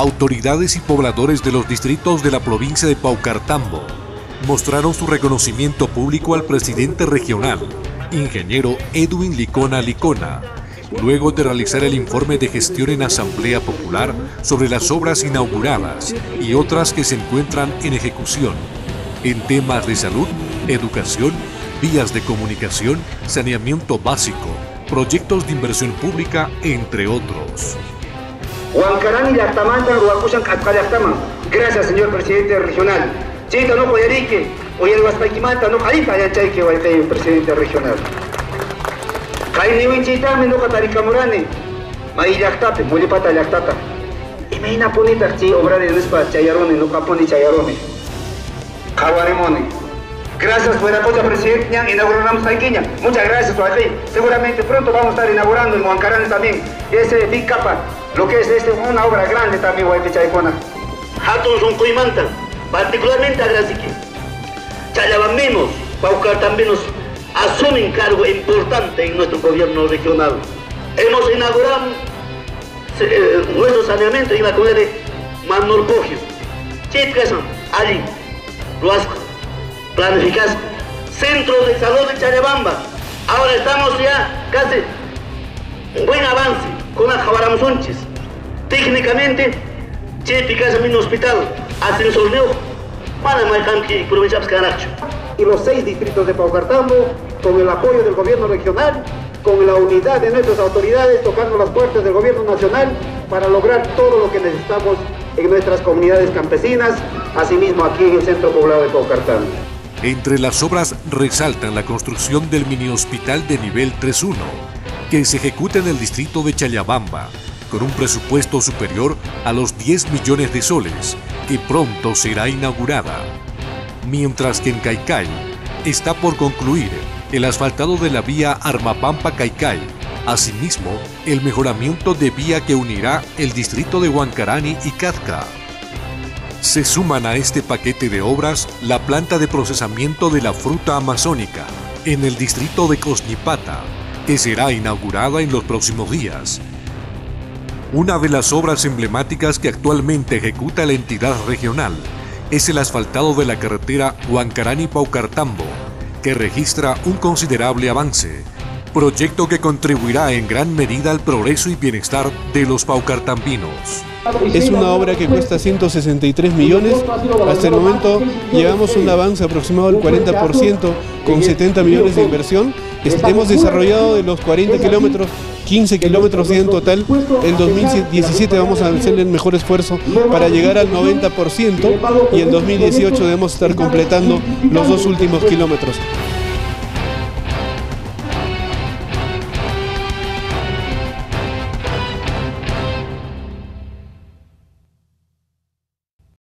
autoridades y pobladores de los distritos de la provincia de Paucartambo mostraron su reconocimiento público al presidente regional, ingeniero Edwin Licona Licona, luego de realizar el informe de gestión en Asamblea Popular sobre las obras inauguradas y otras que se encuentran en ejecución, en temas de salud, educación, vías de comunicación, saneamiento básico, proyectos de inversión pública, entre otros. Gracias, señor presidente regional. Chita no Poyarique, hoy el Huaspaquimanta no Jarita ya chayque el presidente regional. Kaini Chita me no Cataricamurane, Maillactape, Mulipata Yactata. Y me ina ponita chi obra de despa Chayarone, no Caponi Chayarone. Caguaremone. Gracias por el apoyo, presidente. Inauguramos Taiquiña. Muchas gracias, Tuajei. Seguramente pronto vamos a estar inaugurando en Huancarán también ese Big Capa, lo que es una obra grande también, Huaypichaicona. Hatun un Cuimanta, particularmente agradecido. Chayabambinos, Paucar también nos asumen cargo importante en nuestro gobierno regional. Hemos inaugurado nuestro saneamiento en la comunidad de Manolpojis. Chitcasan, allí, Ruasco. Planificación, centro de salud de Chayabamba. Ahora estamos ya casi un buen avance con las Jabaramsunchis. Técnicamente, Chepicasa mi hospital, ascensor neo, Manamaycanqui, provincia de Caracho. Y los 6 distritos de Paucartambo, con el apoyo del gobierno regional, con la unidad de nuestras autoridades, tocando las puertas del gobierno nacional para lograr todo lo que necesitamos en nuestras comunidades campesinas, asimismo aquí en el centro poblado de Paucartambo. Entre las obras resaltan la construcción del mini hospital de nivel 3.1, que se ejecuta en el distrito de Chayabamba, con un presupuesto superior a los 10 millones de soles, que pronto será inaugurada. Mientras que en Caicay está por concluir el asfaltado de la vía Armapampa-Caicay, asimismo el mejoramiento de vía que unirá el distrito de Huancarani y Cazca. Se suman a este paquete de obras la planta de procesamiento de la fruta amazónica en el distrito de Cosñipata, que será inaugurada en los próximos días. Una de las obras emblemáticas que actualmente ejecuta la entidad regional es el asfaltado de la carretera Huancarani-Paucartambo, que registra un considerable avance, proyecto que contribuirá en gran medida al progreso y bienestar de los paucartambinos. Es una obra que cuesta 163 millones, hasta el momento llevamos un avance aproximado del 40% con 70 millones de inversión. Hemos desarrollado de los 40 kilómetros, 15 kilómetros en total. En 2017 vamos a hacer el mejor esfuerzo para llegar al 90% y en 2018 debemos estar completando los 2 últimos kilómetros.